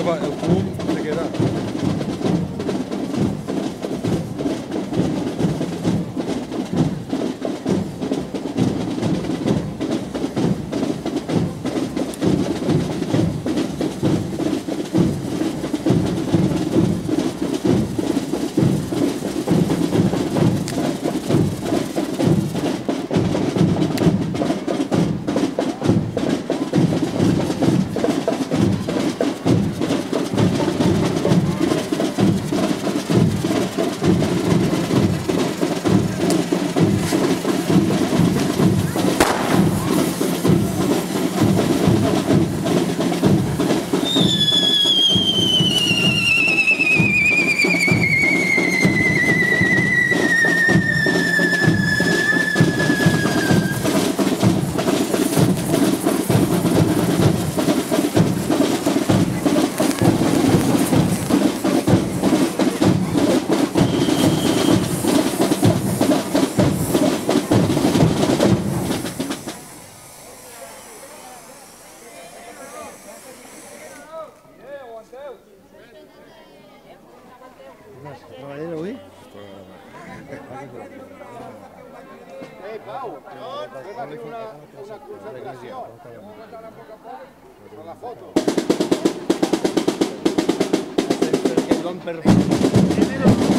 el fum se queda. Pau, fem aquí una concentració. Per la foto. Perquè el don per...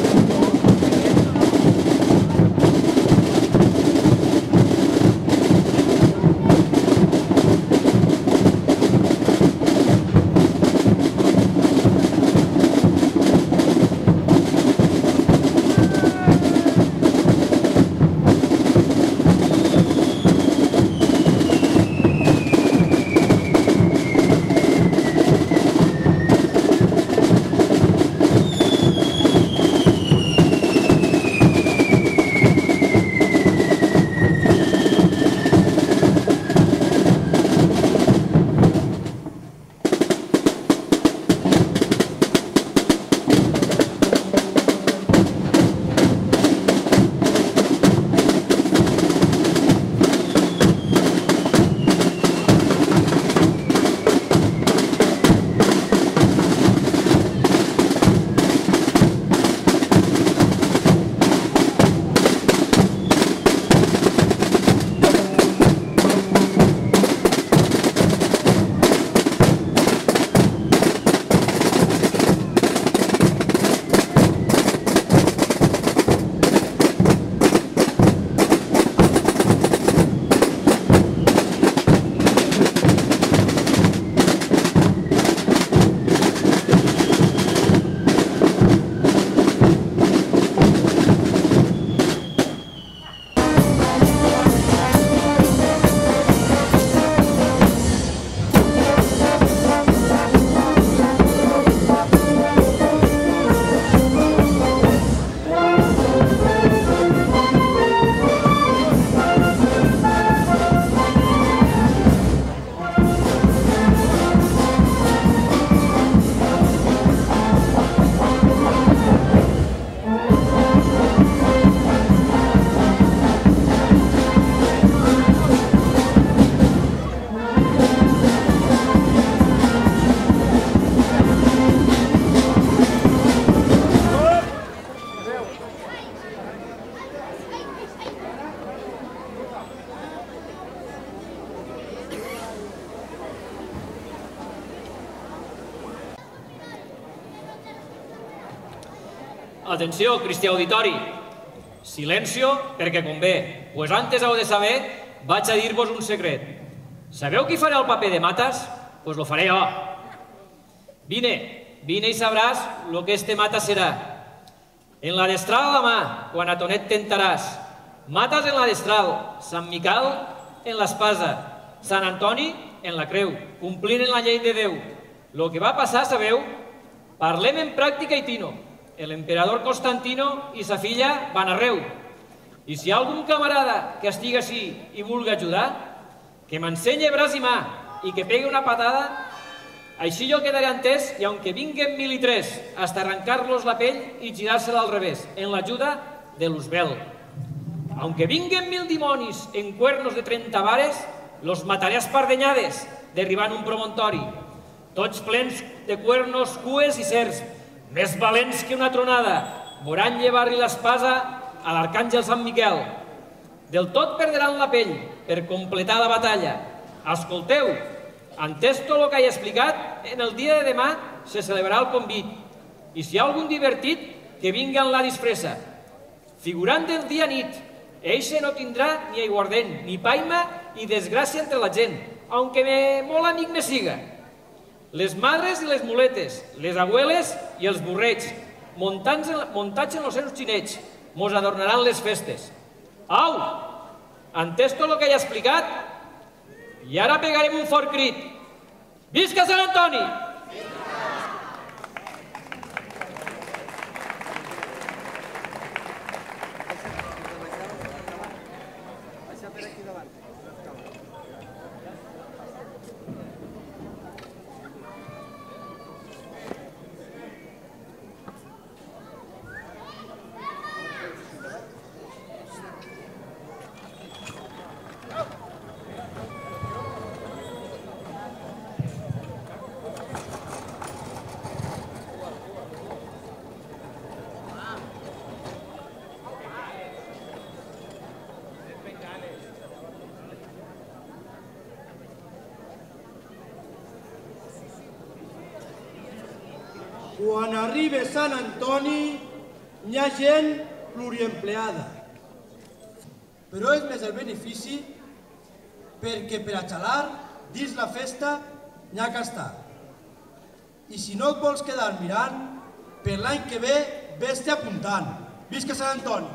Atenció, cristià auditori. Silencio, perquè convé. Pues antes heu de saber, vaig a dir-vos un secret. Sabeu qui farà el paper de Matas? Pues lo faré jo. Vine i sabràs lo que este Matas serà. En la destral a la mà, quan a Tonet tentaràs. Matas en la destral, Sant Miquel en l'espasa, Sant Antoni en la creu, complint en la llei de Déu. Lo que va passar, sabeu? Parlem en pràctica i tino. L'emperador Constantino i sa filla van arreu. I si hi ha algun camarada que estigui així i vulgui ajudar, que m'ensenye braç i mà i que pegui una patada, així jo quedaré entès i aunque vinguen 1003 hasta arrancar-los la pell i girar-se-la al revés, en l'ajuda de l'Usbel. Aunque vinguen 1000 dimonis en cuernos de 30 vares, los mataré a espardenyades, derribant un promontori. tots plens de cuernos, cues i cercs, més valents que una tronada, voran llevar-li l'espasa a l'arcàngel Sant Miquel. Del tot perdran la pell per completar la batalla. Escolteu, entès tot el que he explicat, en el dia de demà se celebrarà el convit. I si hi ha algun divertit, que vingui en la disfressa. Figurant del dia nit, eixe no tindrà ni aiguardent, ni paima ni desgràcia entre la gent, aunque molt amic me siga. Les madres i les muletes, les abueles i els burrets, muntats en els seus xinets, mos adornaran les festes. Au! Entès tot el que he explicat? I ara pegarem un fort crit. Visca Sant Antoni! Quan arriba Sant Antoni, hi ha gent pluriempleada. Però és més el benefici perquè per a xalar dins la festa n'hi ha que estar. I si no et vols quedar mirant, per l'any que ve ves-te apuntant. Visca Sant Antoni!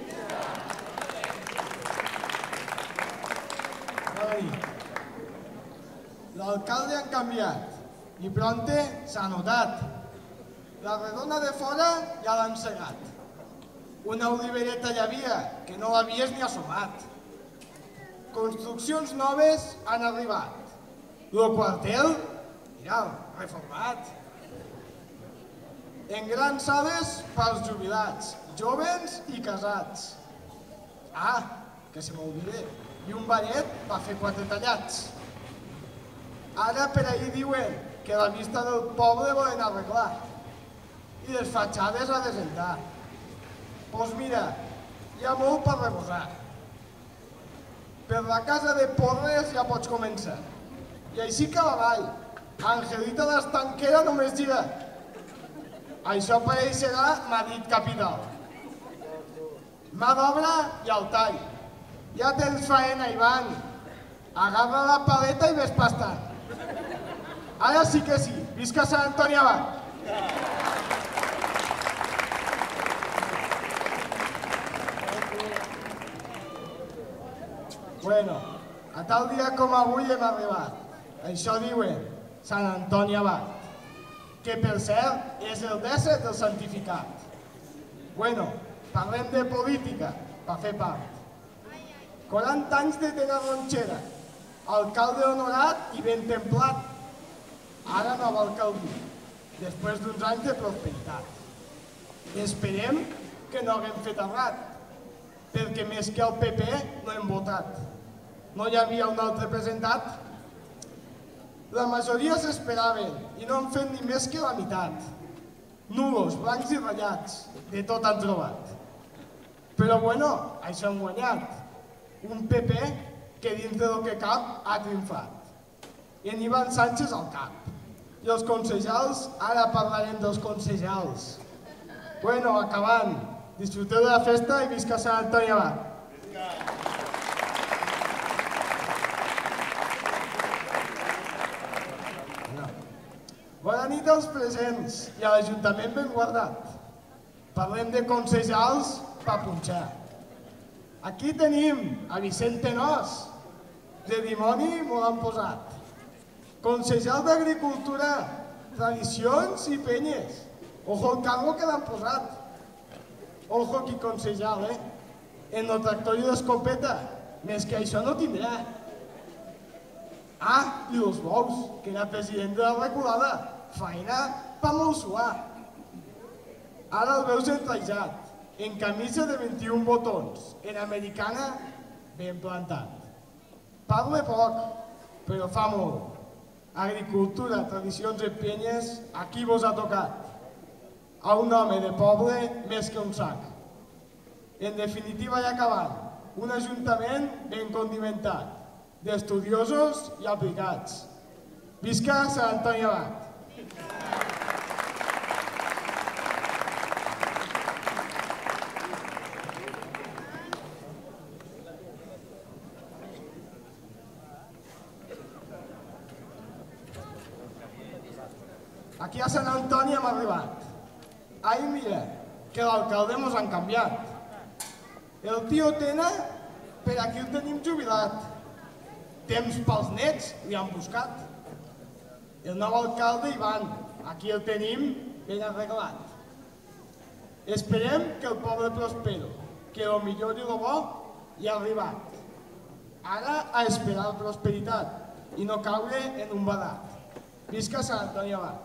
L'alcalde han canviat i pronte s'ha notat. La redona de fora ja l'han cegat. Una olivereta hi havia que no l'havies ni assomat. Construccions noves han arribat. El quartel, mira'l, reformat. En grans sales pels jubilats, jovens i casats. Ah, que se m'oblida, i un baret va fer 4 tallats. Ara per ahir diuen que la vista del poble volen arreglar i les fatxades a desentar. Doncs mira, hi ha molt per reposar. Per la casa de Porres ja pots començar. I així que a la vall, Angelita d'Estanquera només gira. Això pareixerà Madrid capital. Mà d'obra i al tall. Ja tens faena, Ivan. Agarra la paleta i ves pastant. Ara sí que sí. Visca Sant Antoni Abat! Bueno, a tal dia com avui hem arribat. Això diuen Sant Antoni Abat, que per cert és el 17 del santificat. Bueno, parlem de política, per fer part. 40 anys de Tena Ronxera, alcalde honorat i ben templat. Ara nova alcaldia, després d'uns anys de prosperitat. Esperem que no haguem fet errat, perquè més que el PP no hem votat. No hi havia un altre presentat. La majoria s'esperaven i no han fet ni més que la meitat. Nulos, blancs i ratllats, de tot han trobat. Però bueno, això han guanyat. Un PP que dins del que cap ha triomfat. I en Ivan Sánchez al cap. I els concejals, ara parlarem dels concejals. Bueno, acabant. Disfruteu de la festa i visca Sant Antoni Abat. Bona nit als presents i a l'Ajuntament ben guardat. Parlem de concejals per punxar. Aquí tenim a Vicente Nos, de dimoni m'ho han posat. Concejal d'Agricultura, Tradicions i Penyes. Ojo el cargo que l'han posat. Ojo qui concejal, En el tractor i l'escopeta. Més que això no tindrà. Ah, i els bous, que era president de la reculada. Feina pa molt suar. Ara el veus entrajat, en camisa de 21 botons, en americana, ben plantat. Parla poc, però fa molt. agricultura, tradicions i penyes, aquí vos ha tocat. A un home de poble més que un sac. En definitiva i acabant, un ajuntament ben condimentat, d'estudiosos i aplicats. Visca Sant Antoni Abat! Aquí a Sant Antoni hem arribat. Ai, mira, que l'alcalde mos han canviat. El tio Tena, per aquí el tenim jubilat. Temps pels nets li han buscat. El nou alcalde, Ivan, aquí el tenim ben arreglat. Esperem que el poble prospero, que el millor i el bo hi ha arribat. Ara a esperar la prosperitat i no caure en un badat. Visca Sant Antoni Abat!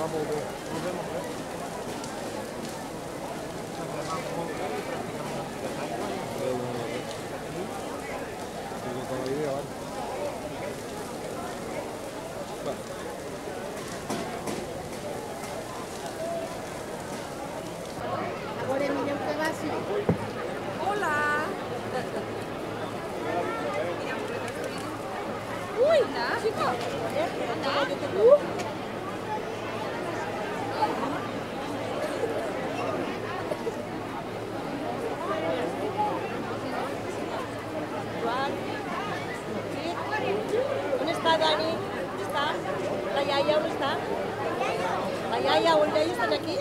Hola. Uy, chico. On està, Dani? On està? La iaia on està? La iaia o el iaia estan aquí?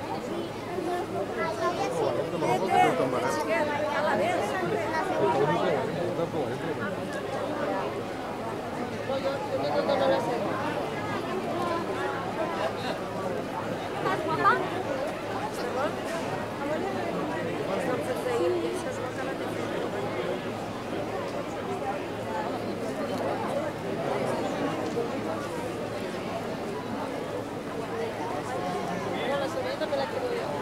No, no la sé. ¿Estás guapa? No, la Sonia també la quiero yo.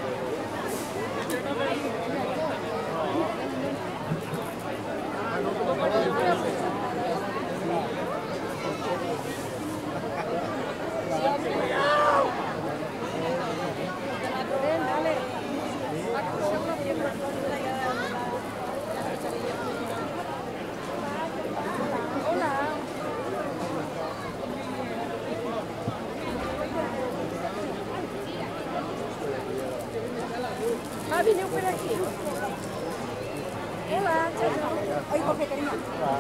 Va, vineu per aquí. Hola, Xavi. Oi, café, cariño.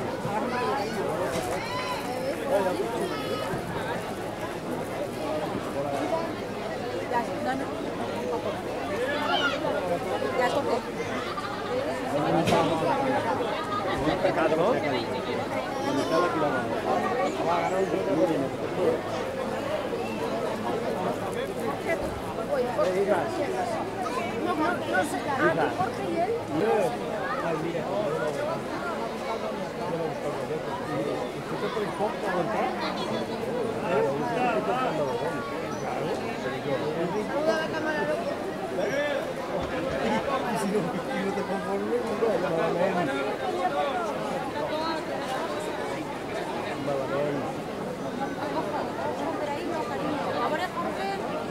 Ya, café. Pecado, ¿no? No sé, Jorge y él. Saluda a la cámara, loco. Ahora, Jorge.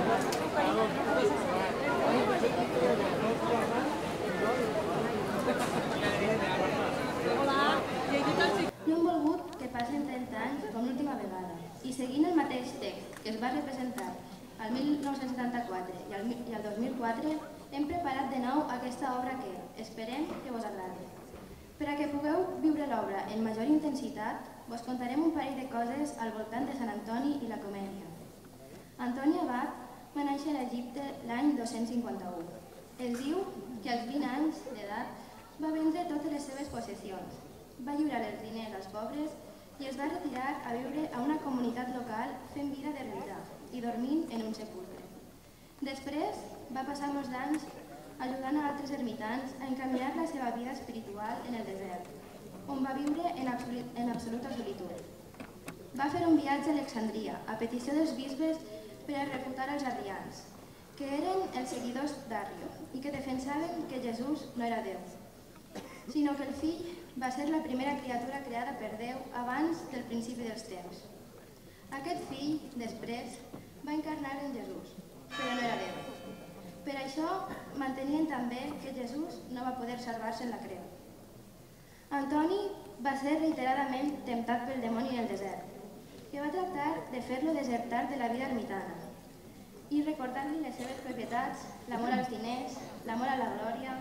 No hem volgut que passin 30 anys com l'última vegada i seguint el mateix text que es va representar al 1974 i al 2004 hem preparat de nou aquesta obra que esperem que vos agradi. Per a que pugueu viure l'obra en major intensitat, vos contarem un parell de coses al voltant de Sant Antoni i la comèdia. Antoni Abat va néixer a Egipte l'any 251. Es diu que als 20 anys d'edat va vendre totes les seves possessions, va lliurar els diners als pobres i es va retirar a viure a una comunitat local fent vida de rentà i dormint en un sepulcre. Després va passar molts anys ajudant a altres ermitans a encaminar la seva vida espiritual en el desert, on va viure en absoluta solitud. Va fer un viatge a Alexandria a petició dels bisbes per a refutar els arrians, que eren els seguidors d'Arrio i que defensaven que Jesús no era Déu, sinó que el fill va ser la primera criatura creada per Déu abans del principi dels temps. Aquest fill, després, va encarnar en Jesús, però no era Déu. Per això mantenien també que Jesús no va poder salvar-se en la creu. Antoni va ser reiteradament temptat pel dimoni en el desert, que va tractar de fer-lo desertar de la vida ermitana i recordant-li les seves propietats, l'amor als diners, l'amor a la glòria,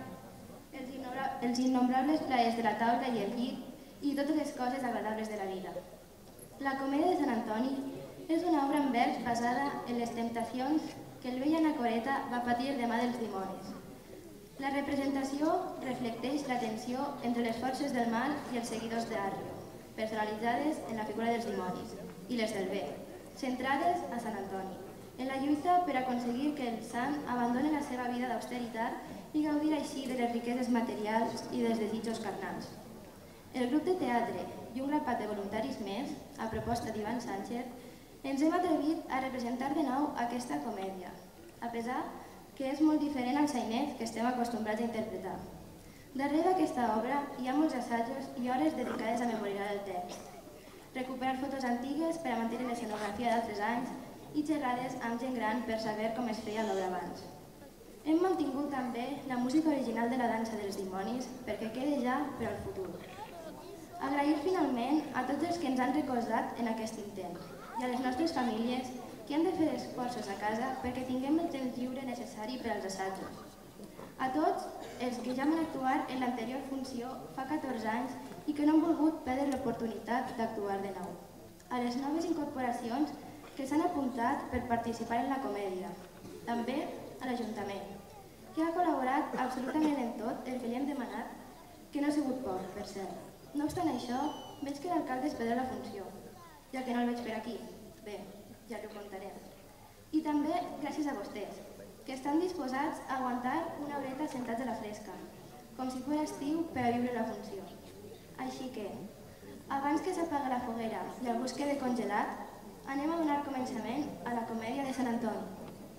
els innombrables plaers de la taula i el llit i totes les coses agradables de la vida. La comèdia de Sant Antoni és una obra en vers basada en les temptacions que el vell anacoreta va patir de mà dels dimonis. La representació reflecteix la tensió entre les forces del mal i els seguidors d'Arrio, personalitzades en la figura dels dimonis, i les del bé, centrades a Sant Antoni, en la lluita per aconseguir que el sant abandoni la seva vida d'austeritat i gaudir així de les riqueses materials i dels desitjos carnals. El grup de teatre i un grapat de voluntaris més, a proposta d'Ivan Sánchez, ens hem atrevit a representar de nou nou aquesta comèdia, a pesar que és molt diferent al sainet que estem acostumbrats a interpretar. Darrere d'aquesta obra hi ha molts assajos i hores dedicades a memoritzar el text, recuperar fotos antigues per a mantenir l'escenografia d'altres anys i xerrades amb gent gran per saber com es feia l'obra abans. Hem mantingut també la música original de la dansa dels dimonis perquè quede ja per al futur. Agrair finalment a tots els que ens han recolzat en aquest intent i a les nostres famílies que han de fer esforços a casa perquè tinguem el temps lliure necessari per als assajos. A tots els que ja van actuar en l'anterior funció fa 14 anys i que no han volgut perdre l'oportunitat d'actuar de nou. A les noves incorporacions que s'han apuntat per participar en la comèdia. També a l'Ajuntament, que ha col·laborat absolutament en tot el que li hem demanat, que no ha sigut poc, per cert. No obstant això, veig que l'alcalde es perdrà la funció, ja que no el veig per aquí. Bé, ja ho contarem. I també gràcies a vostès, que estan disposats a aguantar una horeta sentats a la fresca, com si fos estiu per a viure la funció. Així que, abans que s'apaga la foguera i algú es quede congelat, anem a donar començament a la comèdia de Sant Antoni.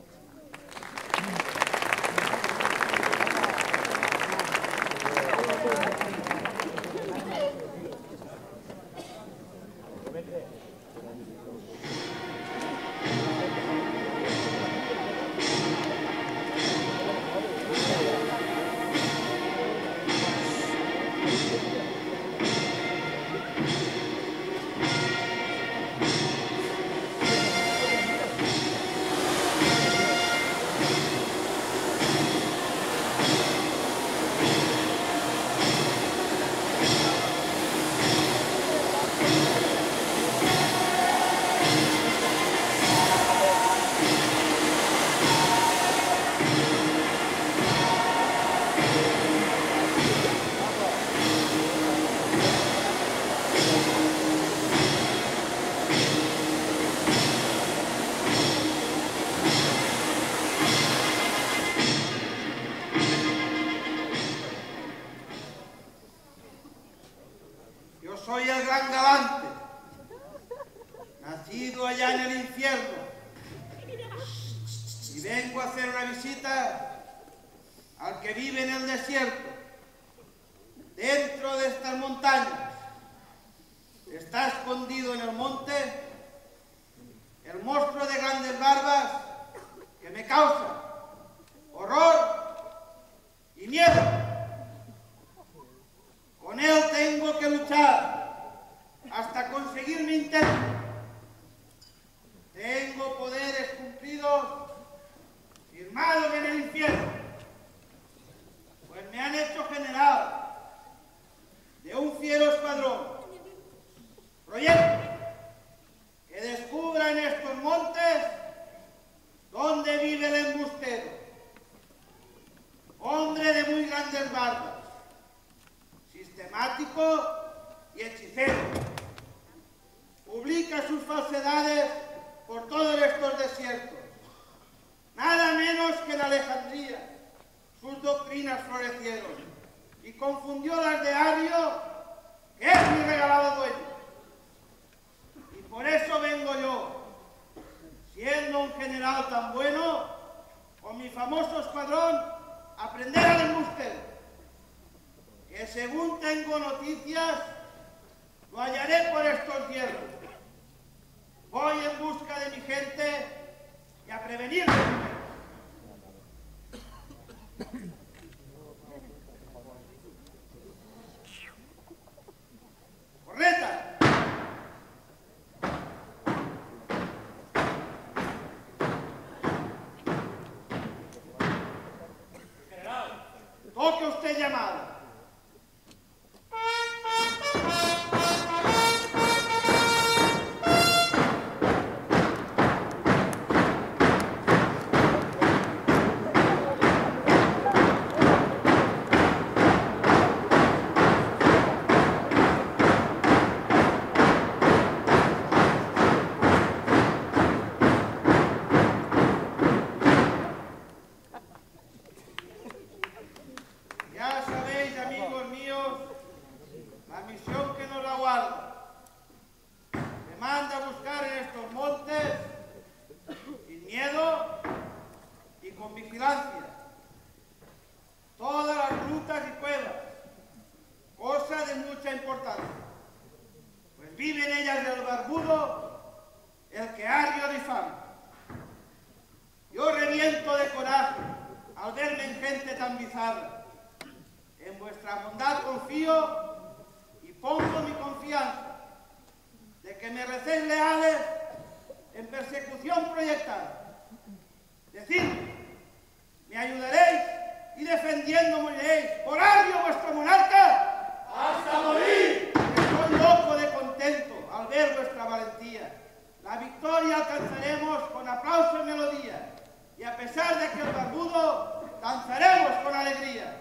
Soy el gran galante, nacido allá en el infierno, y vengo a hacer una visita al que vive en el desierto, dentro de estas montañas. Está escondido en el monte el monstruo de grandes barbas que me causa horror y miedo. Con él tengo que luchar hasta conseguir mi intento. Tengo poderes cumplidos firmados en el infierno, pues me han hecho general de un fiero escuadrón. Proyecto que descubra en estos montes dónde vive el embustero, hombre de muy grandes barbas, sistemático y hechicero. Publica sus falsedades por todos estos desiertos. Nada menos que en Alejandría sus doctrinas florecieron y confundió las de Ario, que es mi regalado dueño. Y por eso vengo yo, siendo un general tan bueno, con mi famoso escuadrón, a prender al embustero, que según tengo noticias, lo hallaré por estos hierros. Voy en busca de mi gente y a prevenirme. ¡Correta! General. Toque usted llamada. Ya sabéis vigilancia todas las rutas y cuevas, cosa de mucha importancia, pues vive en ellas el barbudo, el que arrio difama. Yo reviento de coraje al verme en gente tan bizarra. En vuestra bondad confío y pongo mi confianza de que me recéis leales en persecución proyectada. Decidme, ¿me ayudaréis y defendiendo moriréis por arrio vuestro monarca? ¡Hasta morir! Estoy loco de contento al ver vuestra valentía. La victoria alcanzaremos con aplauso y melodía, y a pesar de que el barbudo, danzaremos con alegría.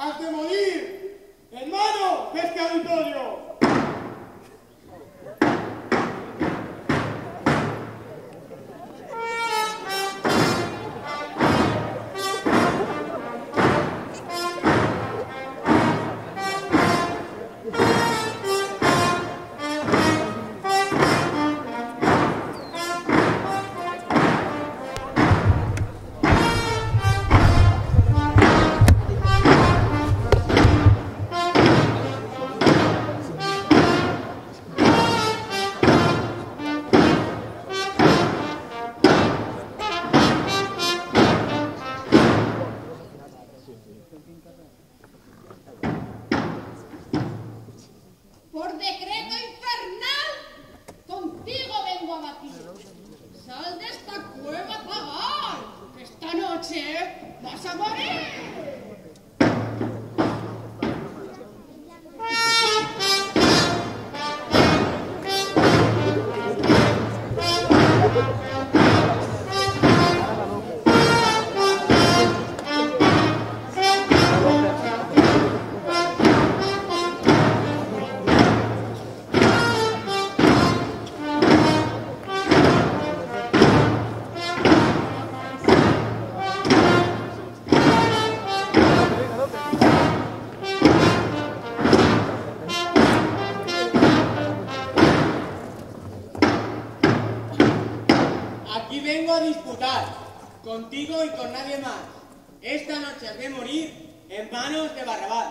has de morir en manos de este auditorio. Por decreto infernal, contigo vengo a batir. Sal de esta cueva pagal, que esta noche vas a morir. Aquí vengo a disputar, contigo y con nadie más. Esta noche has de morir en manos de Barrabás.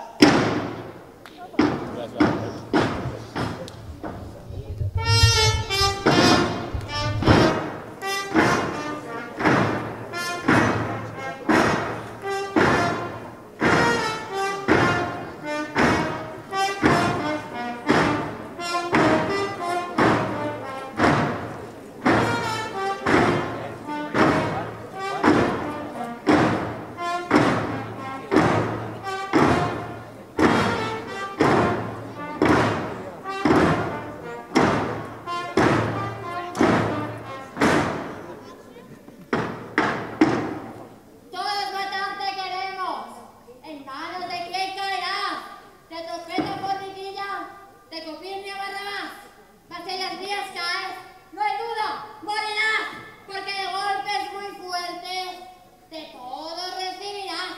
Todos matarte queremos. ¿En manos de quién caerás? ¿De Trofeta Forniquilla? ¿De Copirnia Barrabás? Mas en las vías caes, no hay duda, morirás, porque de golpes muy fuertes de todo recibirás.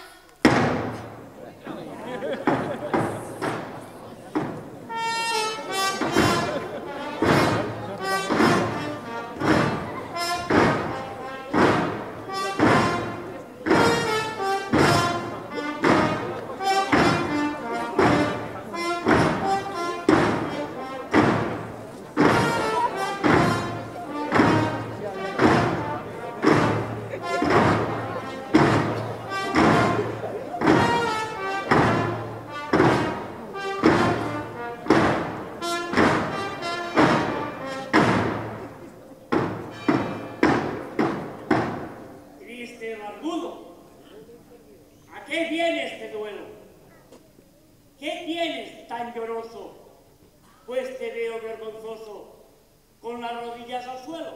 Triste barbudo, ¿a qué viene este duelo? ¿Qué tienes tan lloroso? Pues te veo vergonzoso, con las rodillas al suelo.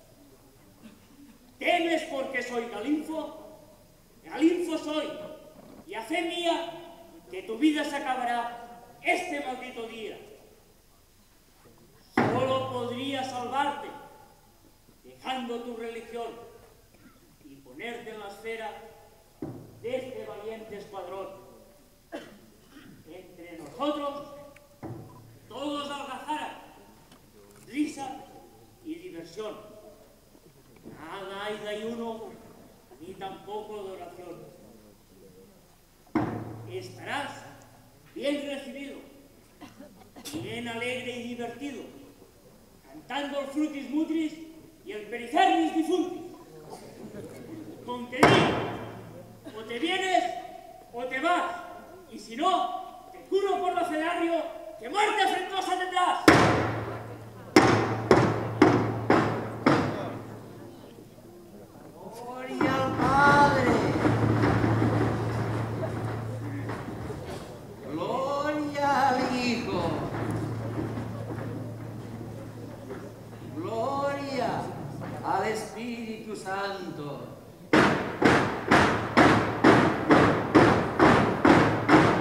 ¿Temes porque soy Galinfo? Galinfo soy, y a fe mía que tu vida se acabará este maldito día. Solo podría salvarte, dejando tu religión y ponerte en la esfera de este valiente escuadrón. Entre nosotros, todos algazara, risa y diversión. Nada hay de ayuno, ni tampoco de oración. Estarás bien recibido, bien alegre y divertido, cantando el frutis mutris y el perifernis difuntis. Con que diga, o te vienes o te vas, y si no, te juro por los Cedarrio que muerte afrentosa tendrás. Gloria al Padre, gloria al Hijo, gloria al Espíritu Santo.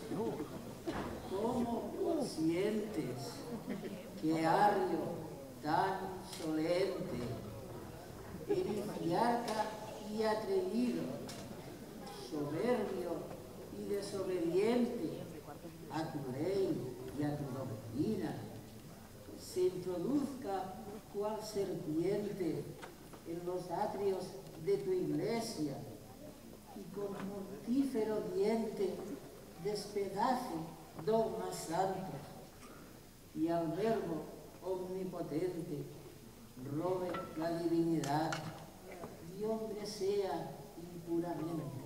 ¿Cómo conscientes que arrio tan solente, ericiarca y atrevido, soberbio y desobediente a tu ley y a tu doctrina, se introduzca cual serpiente en los atrios de tu iglesia y con mortífero diente despedace dogmas santos y al Verbo omnipotente robe la divinidad y hombre sea impuramente.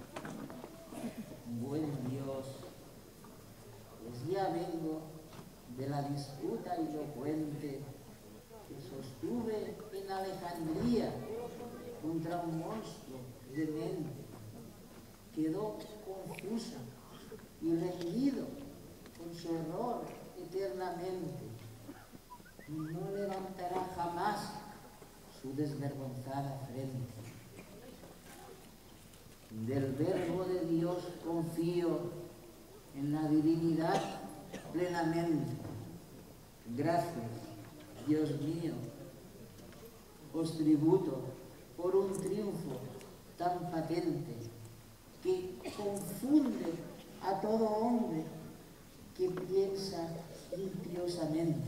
Buen Dios, pues ya vengo de la disputa elocuente que sostuve en Alejandría contra un monstruo de mente. Quedó confusa y rendido con su error eternamente. No levantará jamás su desvergonzada frente. Del Verbo de Dios confío en la divinidad plenamente. Gracias, Dios mío, os tributo por un triunfo tan patente que confunde a todo hombre que piensa impiosamente.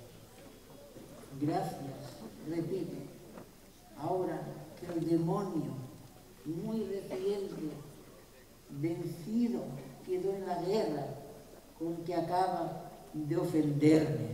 Gracias, repito, ahora que el demonio, muy reciente, vencido, quedó en la guerra con que acaba de ofenderme.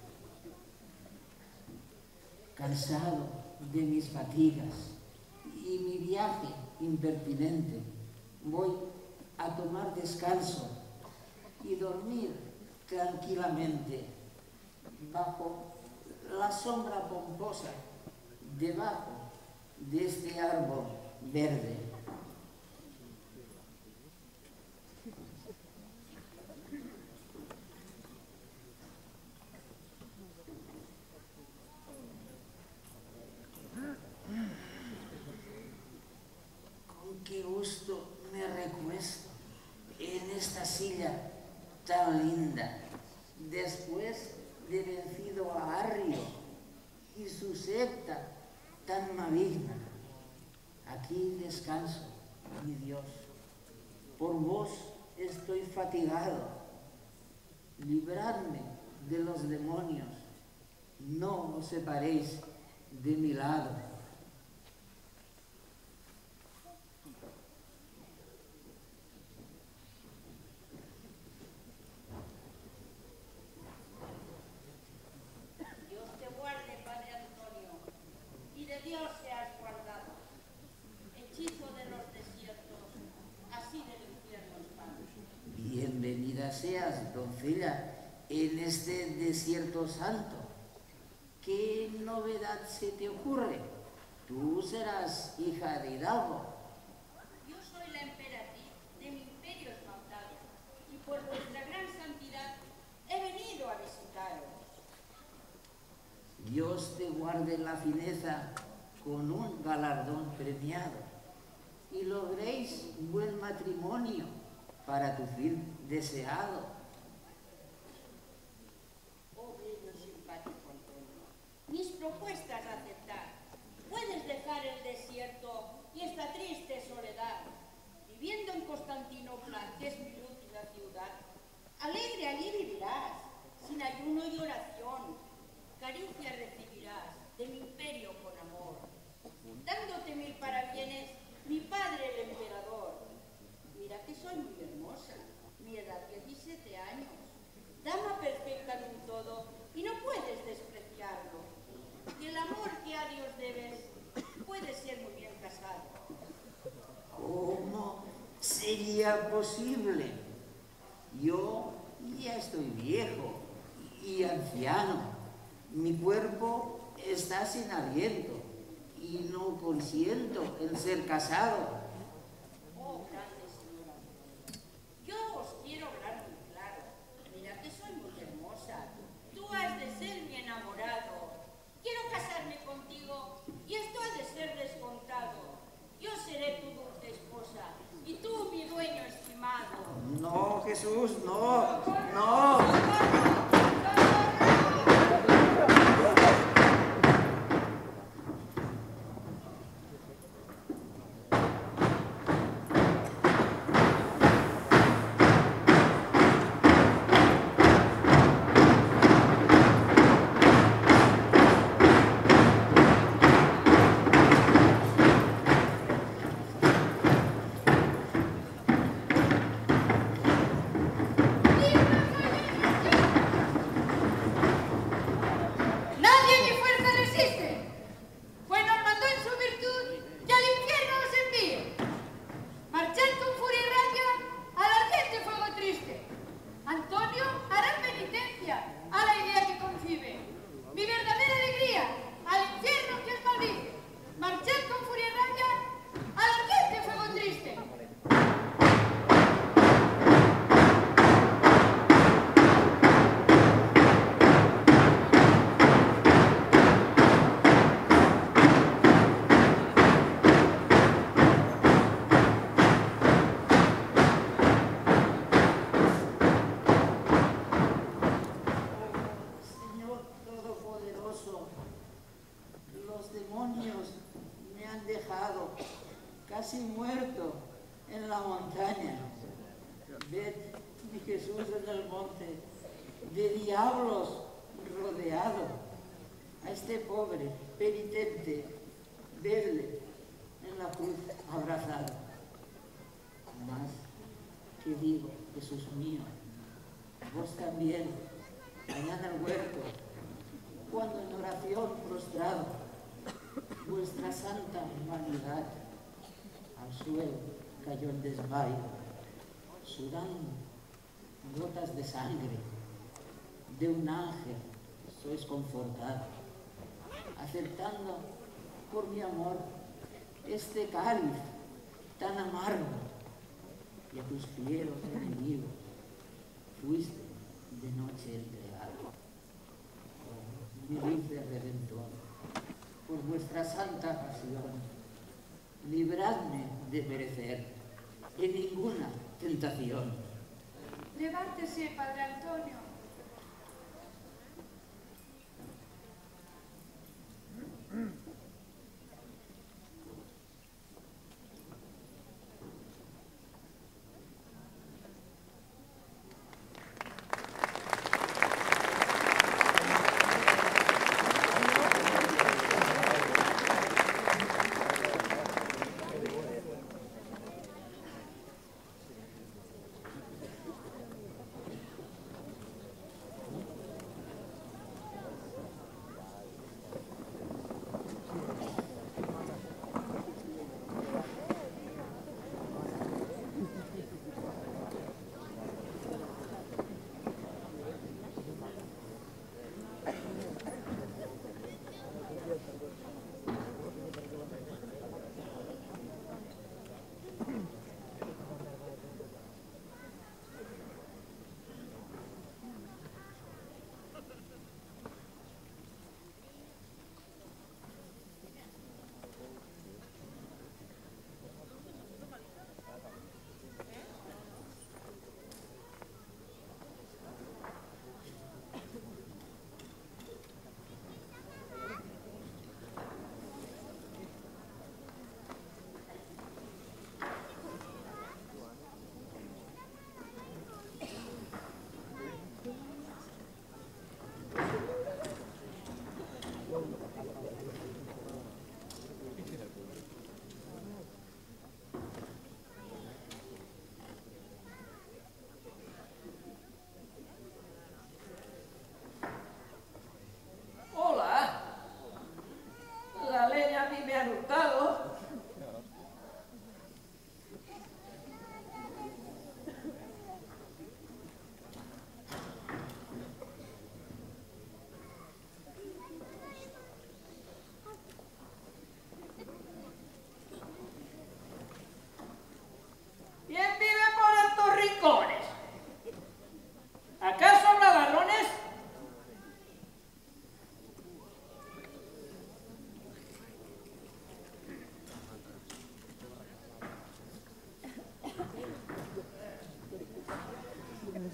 Cansado de mis fatigas y mi viaje impertinente, voy a tomar descanso y dormir tranquilamente bajo la sombra pomposa debajo de este árbol verde. Con qué gusto me recuesto en esta silla tan linda, después de vencido a Arrio y su secta tan maligna. Aquí descanso, mi Dios. Por vos estoy fatigado. Libradme de los demonios. No os separéis de mi lado. Dios te guarde, Padre Antonio, y de Dios seas guardado. Hechizo de los desiertos, así del infierno espanta. Bienvenida seas, doncella, en este desierto santo. ¿Qué novedad se te ocurre? Tú serás hija de Hidalgo. Yo soy la emperatriz de mi imperio esmaltado, y por vuestra gran santidad he venido a visitaros. Dios te guarde la fineza con un galardón premiado y logréis buen matrimonio para tu fin deseado. Oh bello y simpático Antonio, mis propuestas a aceptar. Puedes dejar el desierto y esta triste soledad, viviendo en Constantinopla, que es mi última ciudad. Alegre allí vivirás, sin ayuno y oración. Caricias recibirás de mi imperio con amor. Dándote mil parabienes, mi padre el emperador. Mira que soy muy hermosa, mi edad 17 años. Dama perfecta en un todo, y no puedes despreciarlo. Y el amor que a Dios debes puede ser muy bien casado. ¿Cómo sería posible? Yo ya estoy viejo y anciano. Mi cuerpo está sin aliento y no consiento en ser casado. Oh, grande señora, yo os quiero hablar muy claro. Mira que soy muy hermosa. Tú has de ser mi enamorado. Quiero casarme contigo y esto ha de ser descontado. Yo seré tu dulce esposa y tú mi dueño estimado. No Jesús, no, no. Casi muerto en la montaña. Ved mi Jesús en el monte, de diablos rodeado. A este pobre penitente, vedle en la cruz abrazado. Mas, ¿qué digo, Jesús mío? Vos también, allá en el huerto, cuando en oración prostrado, vuestra santa humanidad al suelo cayó en desmayo, sudando gotas de sangre de un ángel, sois confortado, aceptando por mi amor este cáliz tan amargo, y a tus fieros enemigos fuiste de noche entregado. Oh, mi dulce Redentor, por vuestra santa pasión, libradme de perecer en ninguna tentación. Levántese, Padre Antonio.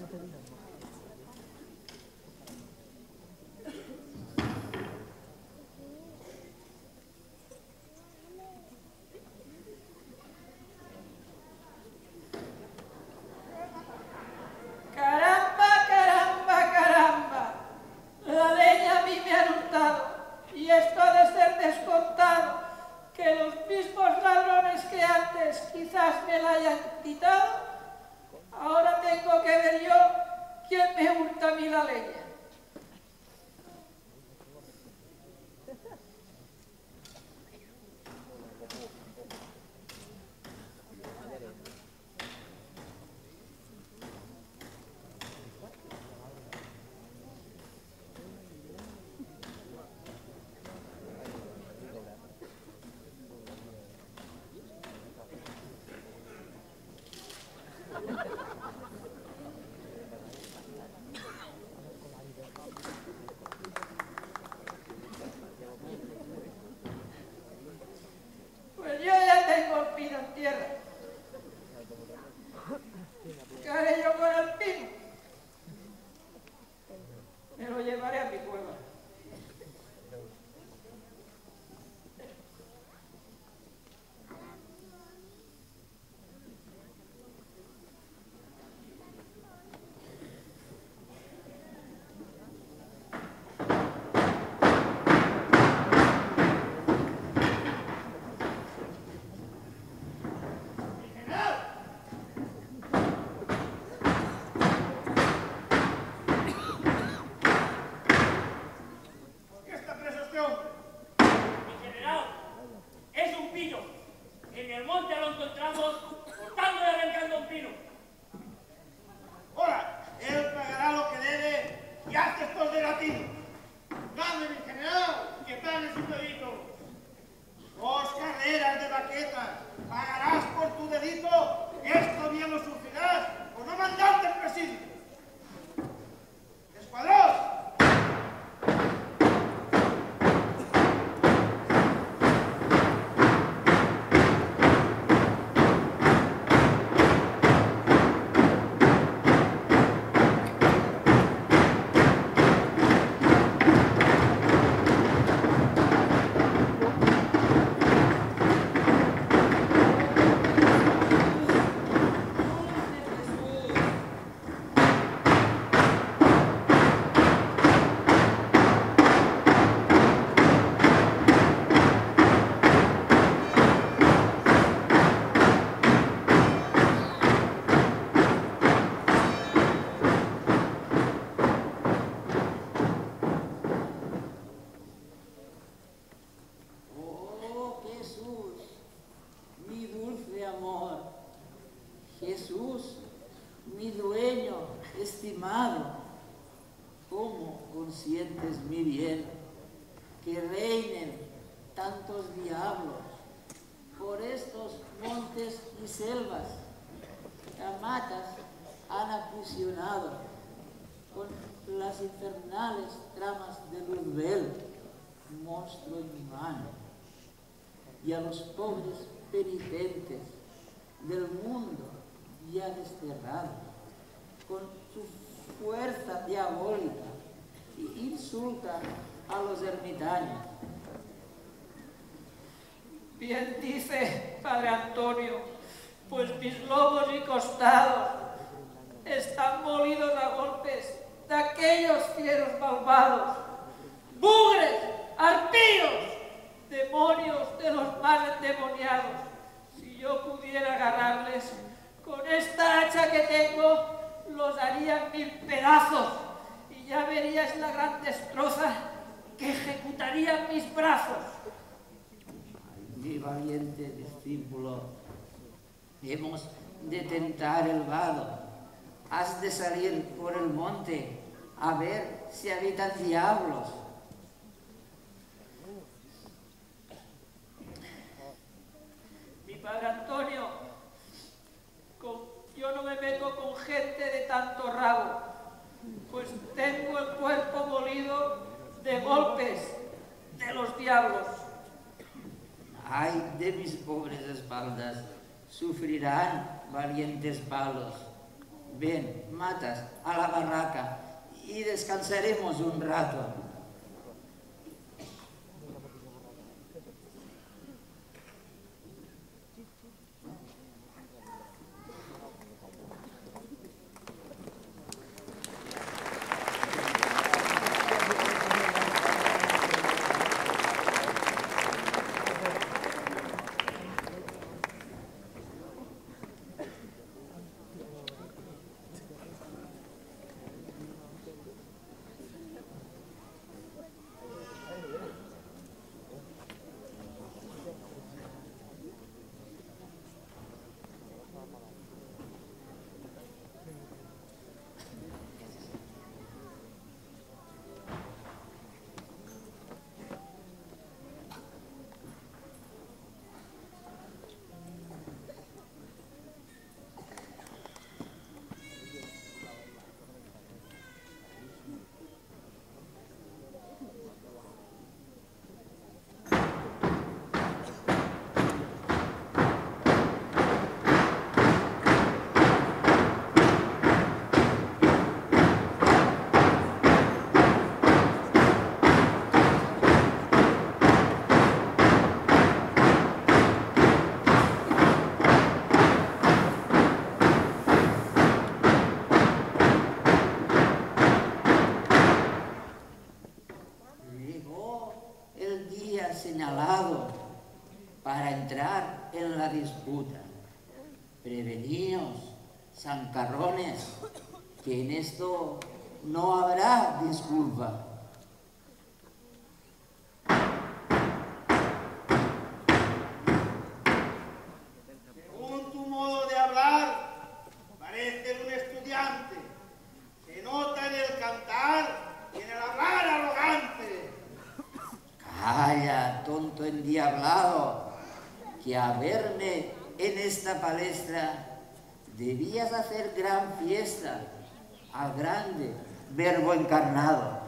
Caramba, caramba, caramba. La leña a mí me ha untado y esto ha de ser descontado, que los mismos ladrones que antes quizás me la hayan quitado, ahora tengo que ver yo quién me hurta a mí la leña. Pues yo ya tengo el pino en tierra. ¿Qué haré yo con el pino? Me lo llevaré a mi cueva. ¿Por qué está preso este hombre? Mi general, es un pino. En el monte lo encontramos cortando y arrancando un pino. Ahora, él pagará lo que debe y hace estos de latino. Dame, mi general, que pague su delito. 2 carreras de baquetas. Pagarás por tu delito. Esto bien lo sufrirás por no mandarte el presidio. ¡Escuadrón! Oh, Jesús, mi dulce amor, Jesús, mi dueño estimado, ¿cómo consientes mi bien que reinen tantos diablos por estos montes y selvas que a matas han aprisionado con las infernales tramas de Luzbel, monstruo inhumano, y a los pobres penitentes del mundo ya desterrado con su fuerza diabólica y insulta a los ermitaños? Bien dice Padre Antonio, pues mis lomos y costados están molidos a golpes de aquellos fieros malvados, bugres, arpíos, demonios de los más endemoniados. Si yo pudiera agarrarles con esta hacha que tengo, los haría en 1000 pedazos y ya verías la gran destroza que ejecutarían mis brazos. Mi valiente discípulo, hemos de tentar el vado. Has de salir por el monte a ver si habitan diablos. Mi padre Antonio, yo no me meto con gente de tanto rabo, pues tengo el cuerpo molido de golpes de los diablos. Ay de mis pobres espaldas, sufrirán valientes palos. Ven, Matas, a la barraca y descansaremos un rato. Señalado para entrar en la disputa. Preveníos, sancarrones, que en esto no habrá disculpa. Según tu modo de hablar, pareces un estudiante. Se nota en el cantar y en el hablar arrogante. Calla, tonto endiablado, que a verme en esta palestra debías hacer gran fiesta al grande Verbo encarnado.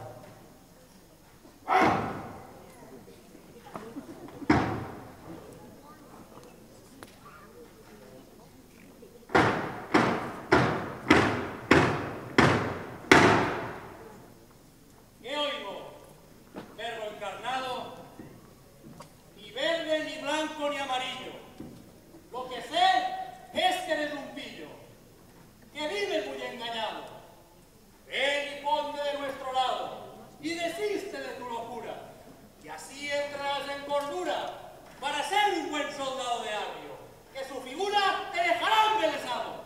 ¿Qué oigo? Verbo encarnado, ni verde, ni blanco, ni amarillo. Lo que sé es que eres un pillo, que vive muy engañado. Ven y ponte de nuestro lado, y desiste de tu locura, y así entrarás en cordura para ser un buen soldado de Arrio, que su figura te dejará embelesado.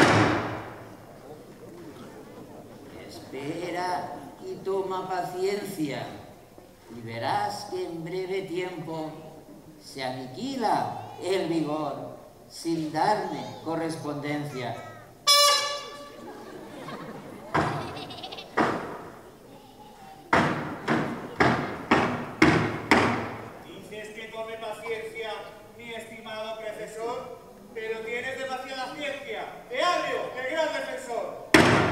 Espera y toma paciencia, y verás que en breve tiempo se aniquila el vigor sin darme correspondencia. Dices que tome paciencia, mi estimado profesor, pero tienes demasiada ciencia. De Arrio, el gran defensor.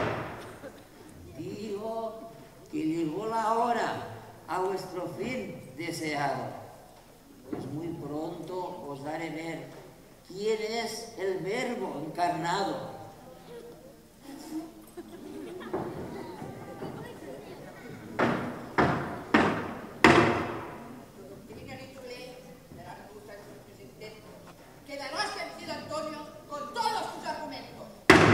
Digo que llegó la hora a vuestro fin deseado, pues muy pronto os haré ver quién es el Verbo encarnado. Quedarás vencido, Antonio, con todos tus argumentos.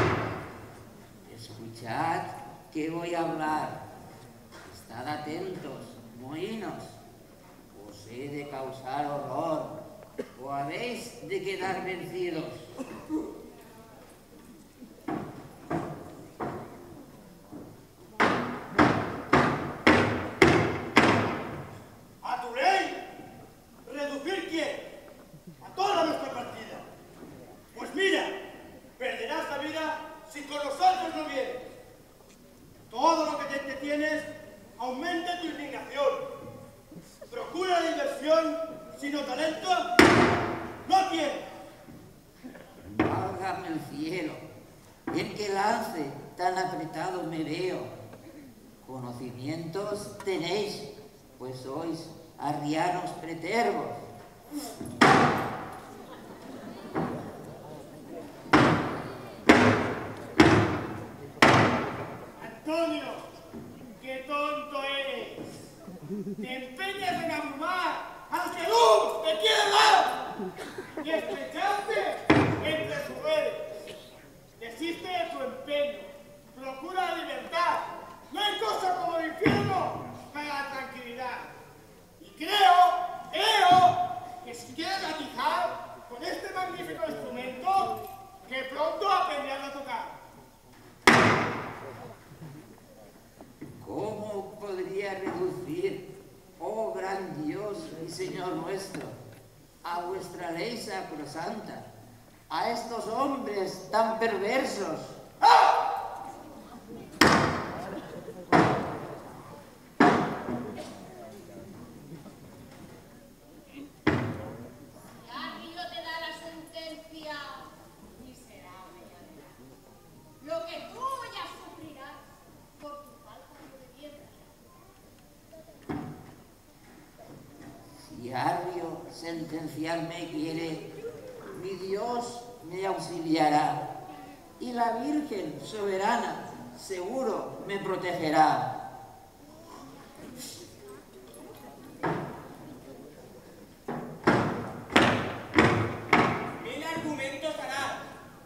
Escuchad que voy a hablar. Estad atentos, mohinos. Os he de causar horror, o habéis de quedar vencidos. ¿A tu rey? ¿Reducir quién? A toda nuestra partida. Pues mira, perderás la vida si con nosotros no vienes. Todo lo que te entretienes aumenta tu indignación. Procura diversión, sino talento no tienes. Válgame el cielo, en qué lance tan apretado me veo. Conocimientos tenéis, pues sois arrianos pretervos. Antonio, qué tonto eres. Te empeñas en abrumar al que tú te quieres dar y estrecharte entre sus redes. Desiste de tu empeño, procura la libertad. No hay cosa como el infierno para la tranquilidad. Y creo que si quieres atizar con este magnífico instrumento, que pronto aprenderás a tocar. ¿Cómo podría reducir, oh gran Dios y Señor nuestro, a vuestra ley sacrosanta, a estos hombres tan perversos? Lo que tú ya sufrirás por tu falta de obediencia. Si Arrio sentenciarme quiere, mi Dios me auxiliará, y la Virgen soberana seguro me protegerá. Mil argumentos harás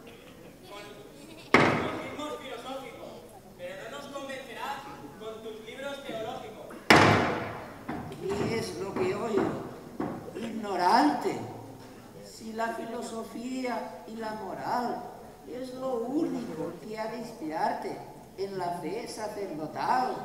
filosóficos, pero no nos convencerás con tus libros teológicos. ¿Qué es lo que oigo? Ignorante. Si la filosofía y la moral es lo único que ha de inspirarte en la fe sacerdotal.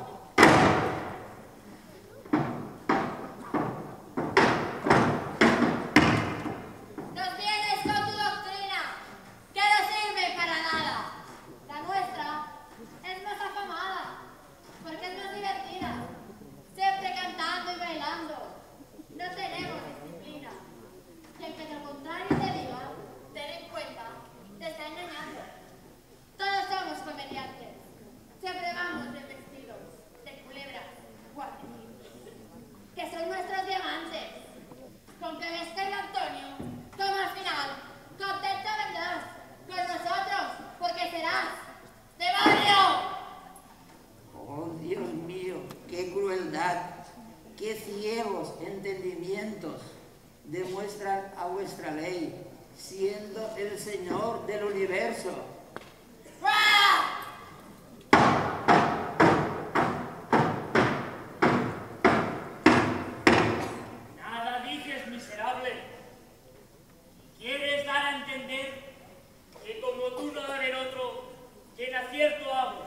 Nos vienes con tu doctrina, que no sirve para nada. La nuestra es más afamada, porque es más divertida. Siempre cantando y bailando. No tenemos disciplina. Y el que de lo contrario te diga, ten en cuenta, te está engañando. Todos somos comediantes. Siempre vamos de vestidos, de culebras, guardias, que son nuestros diamantes. Con que ves que el Antonio, como al final, contento vendrás con nosotros, porque serás ¡demonio! Oh, Dios mío, qué crueldad, qué ciegos entendimientos demuestran a vuestra ley, siendo el Señor del universo. Nada dices, miserable. ¿Quieres dar a entender que como tú no debe otro, que en acierto hablo?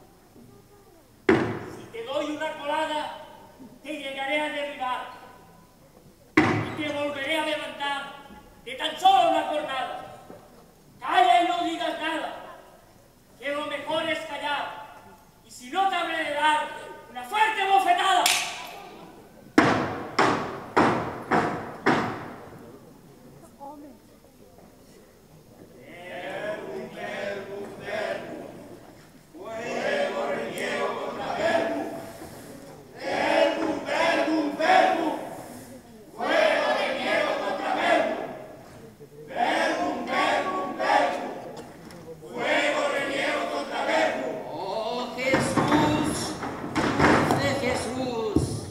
Si te doy una colada, te llegaré a derribar y te volveré a levantar de tan solo una cornada. Calla y no digas nada, que lo mejor es callar, y si no te habré de dar una fuerte bofetada. ¡Oh, Jesús! ¡Dulce Jesús!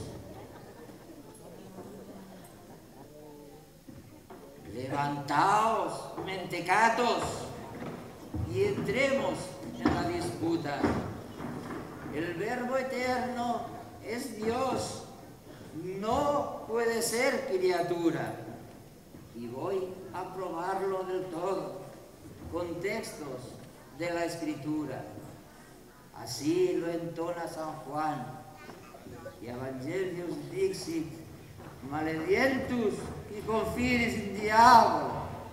Levantaos, mentecatos, y entremos en la disputa. El Verbo eterno es Dios, no puede ser criatura. Y voy a probarlo del todo con textos de la Escritura. Así lo entona San Juan. Y Evangelius dixit, maledientus qui confinis in diabolo,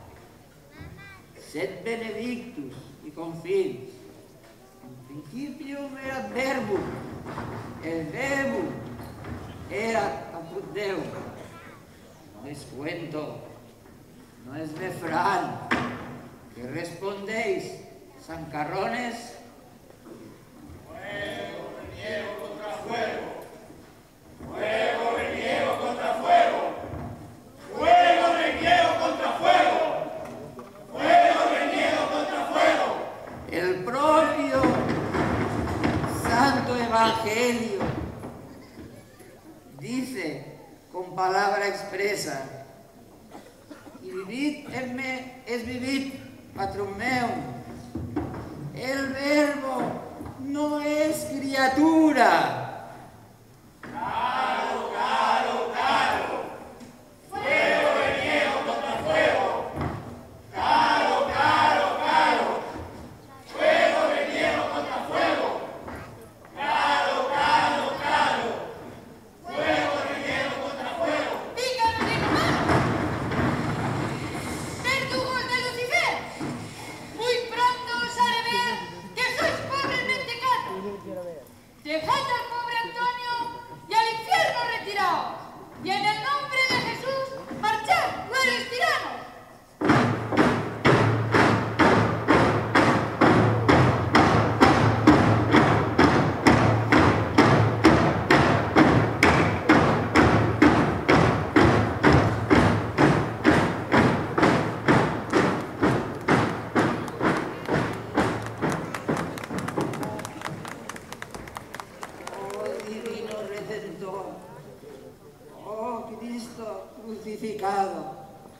sed benedictus qui confinis. In principium erat verbum, el verbum erat apud Deum. No es cuento, no es refrán, que respondéis, zancarrones. Fuego reniego contra fuego. Fuego reniego contra fuego. Fuego reniego contra fuego. Fuego reniego contra fuego. El propio San Evangelio dice con palabra expresa: y vivit en me es vivit patrum meum. El verbo no es criatura. Claro, claro, claro. Fuego venía contra fuego. Claro, claro, claro. Fuego venía contra fuego. Claro, claro, claro. Fuego venía contra fuego. ¡Pícaros de hermano! ¡Verdugos de Lucifer! Muy pronto os haré ver que sois pobres mentecatos. Dejad al pobre Antonio y al infierno retiraos. Y en el nombre de Jesús, marchad, crueles tiranos. Oh divino Redentor, oh Cristo crucificado,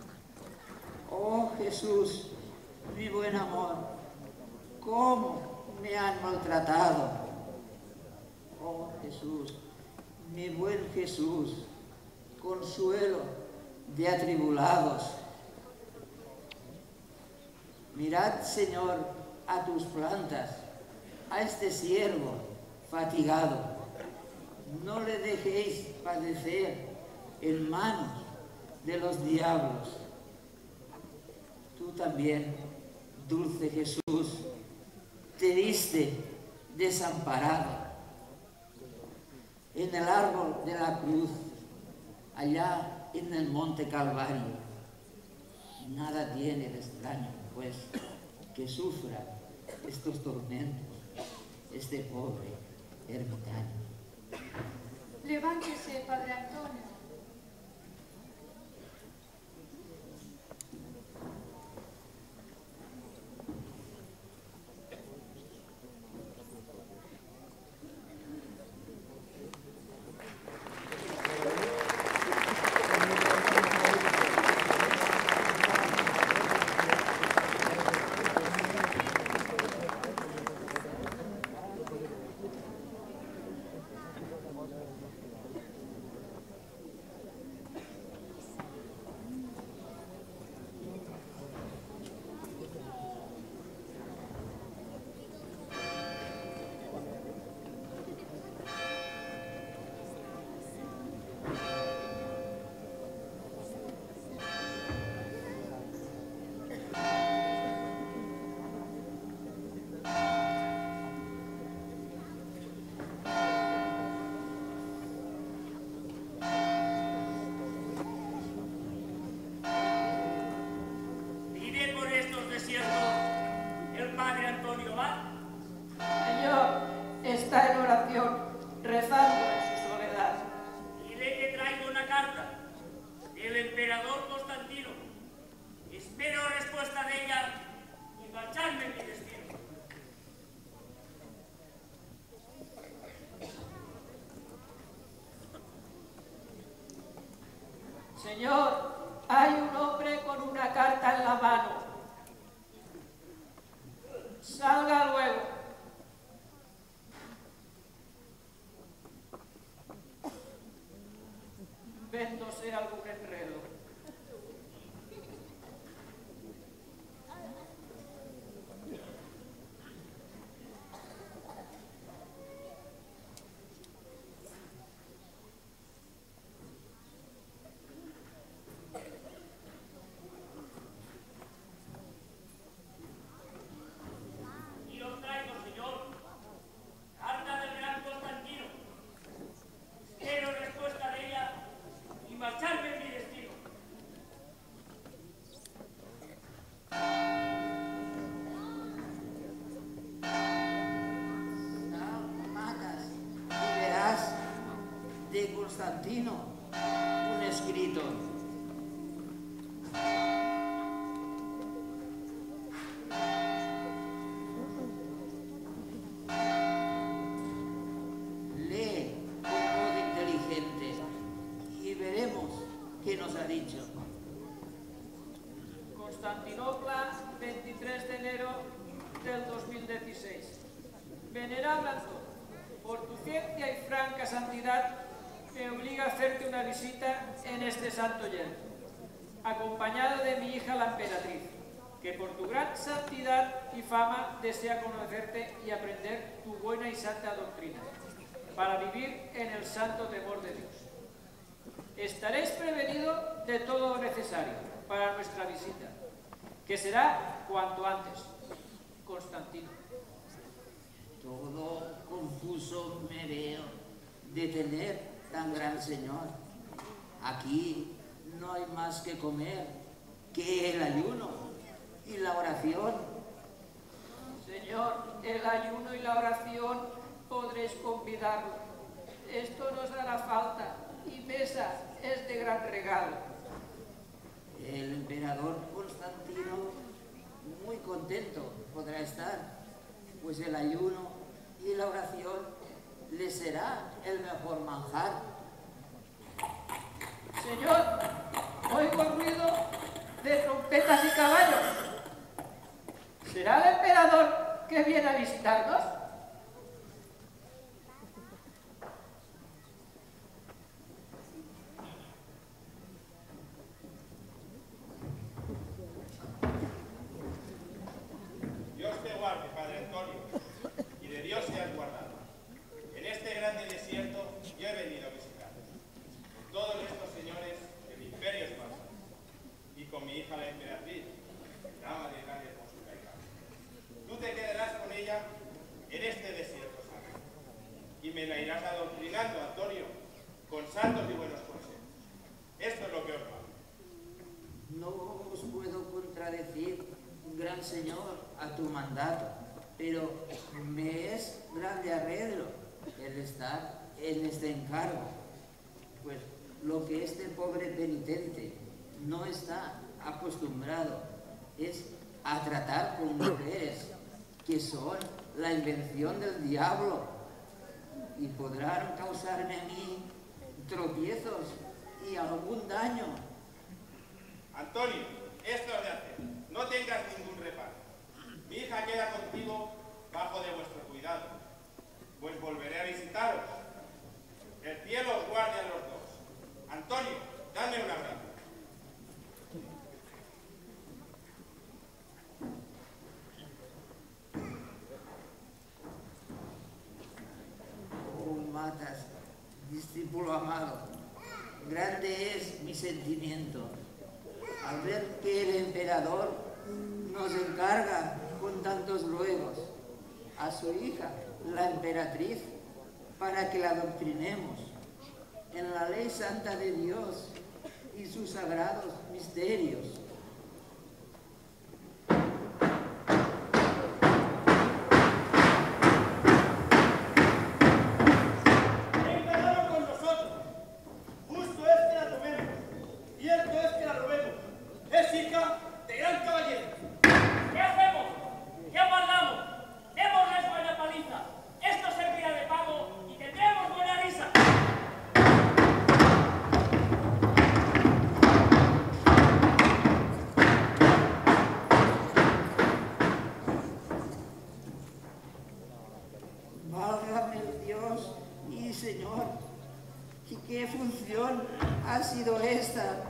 oh Jesús, mi buen amor, cómo me han maltratado. Oh Jesús, mi buen Jesús, consuelo de atribulados. Mirad, Señor, a tus plantas, a este siervo fatigado. No le dejéis padecer en manos de los diablos. Tú también, dulce Jesús, te viste desamparado en el árbol de la cruz, allá en el monte Calvario. Nada tiene de extraño, pues, que sufra estos tormentos este pobre ermitaño. Levántese, Padre Antonio. Vive por estos desiertos el Padre Antonio Abad. Señor, está en oración, rezando en su soledad. Dile que traigo una carta del emperador Constantino. Espero respuesta de ella y marcharme en mi destino. Señor, hay un hombre con una carta en la mano. Salga luego. Véndose algún enredo. Y os traigo, señor, carta del gran Constantino. Espero respuesta de ella y marcharme en mi destino. Matas y verás de Constantino un escrito. Constantinopla, 23 de enero del 2016. Venerable Antón, por tu ciencia y franca santidad, me obliga a hacerte una visita en este santo yermo, acompañado de mi hija la emperatriz, que por tu gran santidad y fama desea conocerte y aprender tu buena y santa doctrina, para vivir en el santo temor de Dios. Estaréis prevenidos de todo lo necesario para nuestra visita, que será cuanto antes. Constantino. Todo confuso me veo de tener tan gran señor. Aquí no hay más que comer que el ayuno y la oración. Señor, el ayuno y la oración podréis convidarlo. Esto nos hará falta y mesa es de gran regalo. El emperador Constantino muy contento podrá estar, pues el ayuno y la oración le será el mejor manjar. Señor, oigo el ruido de trompetas y caballos. ¿Será el emperador que viene a visitarnos? Dios te guarde, Padre Antonio, y de Dios seas guardado. En este grande desierto yo he venido a visitaros, con todos estos señores del imperio español, y con mi hija la emperatriz, dama de gran hermosura y calma. Tú te quedarás con ella en este desierto santo, y me la irás adoctrinando, Antonio, con santos y buenos consejos. Esto es lo que os va. No os puedo contradecir, gran señor, a tu mandato, pero me es grande arreglo el estar en este encargo, pues lo que este pobre penitente no está acostumbrado es a tratar con mujeres que son la invención del diablo y podrán causarme a mí tropiezos y algún daño. Antonio, esto es de hacer. No tengas ningún reparo. Mi hija queda contigo bajo de vuestro cuidado, pues volveré a visitaros. El cielo os guarde a los dos. Antonio, dame un abrazo. Oh, Matas, discípulo amado, grande es mi sentimiento al ver que el emperador nos encarga con tantos ruegos a su hija, la emperatriz, para que la adoctrinemos en la ley santa de Dios y sus sagrados misterios. Es hija de gran caballero. ¿Qué hacemos? ¿Qué aguardamos? Démosles buena paliza. Esto servirá de pago y tendremos buena risa. Válgame Dios y Señor, ¿y qué función ha sido esta?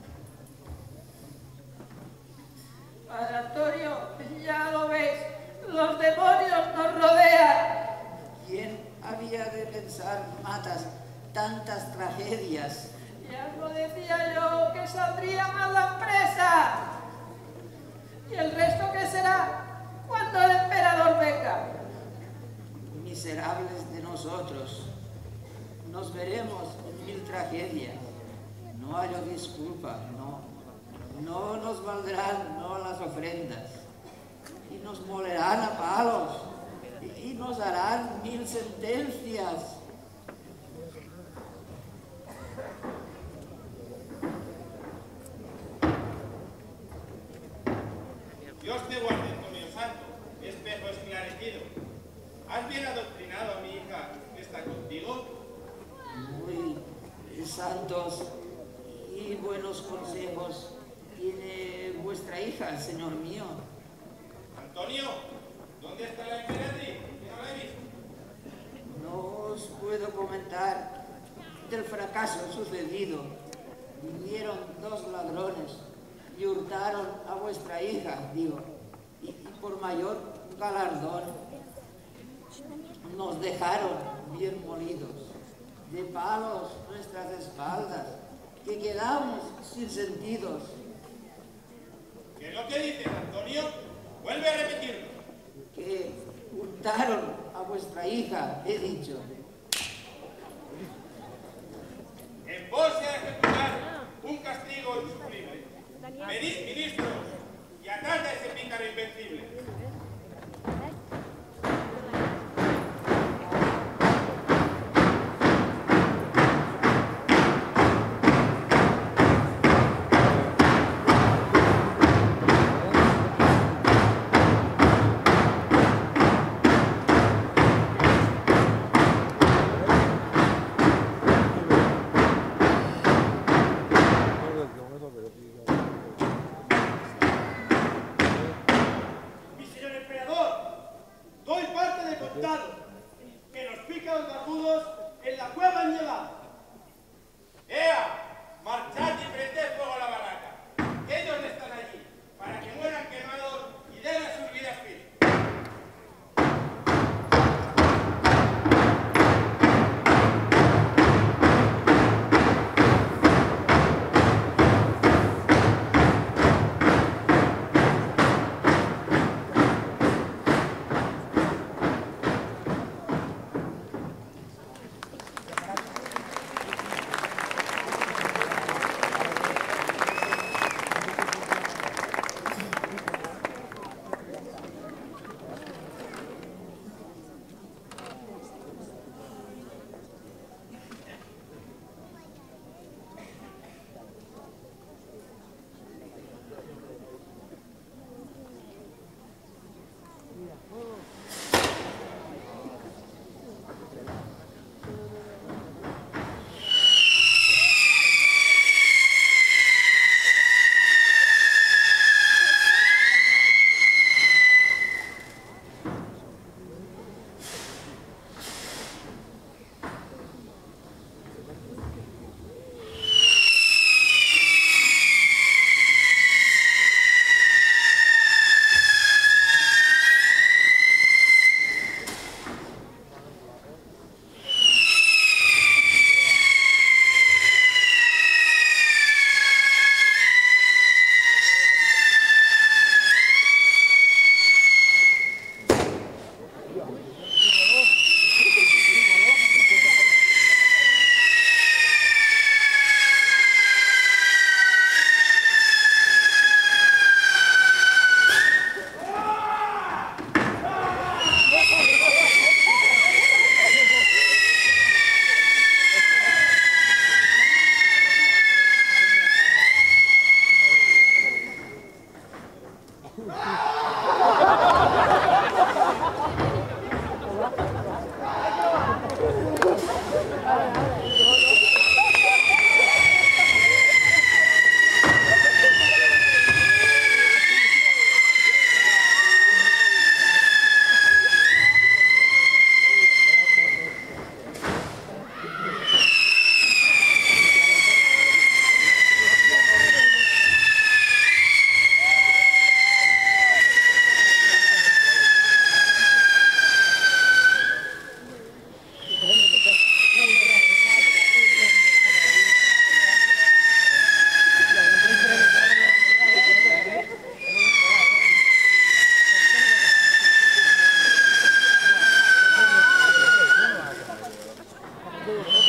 Padre Antonio, ya lo veis, los demonios nos rodean. ¿Quién había de pensar, Matas, tantas tragedias? Ya os lo decía yo, que saldría mal la empresa. ¿Y el resto qué será cuando el emperador venga? Miserables de nosotros, nos veremos en mil tragedias. No hallo disculpa, no nos valdrán las ofrendas, y nos molerán a palos, y nos harán mil sentencias. Dios te guarde, Antonio Santo, espejo esclarecido. ¿Has bien adoctrinado a mi hija que está contigo? Muy santos y buenos consejos tiene vuestra hija, señor mío? Antonio, ¿dónde está la emperatriz? Que no la he visto. No os puedo comentar del fracaso sucedido. Vinieron dos ladrones y hurtaron a vuestra hija, digo, y por mayor galardón nos dejaron bien molidos, de palos nuestras espaldas, que quedamos sin sentidos. ¿Qué es lo que dices, Antonio? Vuelve a repetirlo. Que hurtaron a vuestra hija, he dicho. En pos de ejecutar un castigo insufrible. Venid, ministros, y atad a ese pícaro invencible. Mi señor emperador, doy parte de contado, que nos pican los barbudos en la cueva enhielada. ¡Ea! Marchad y prended fuego a la barraca. Que ellos están allí, para que mueran quemados y den a sus vidas fin. Thank you.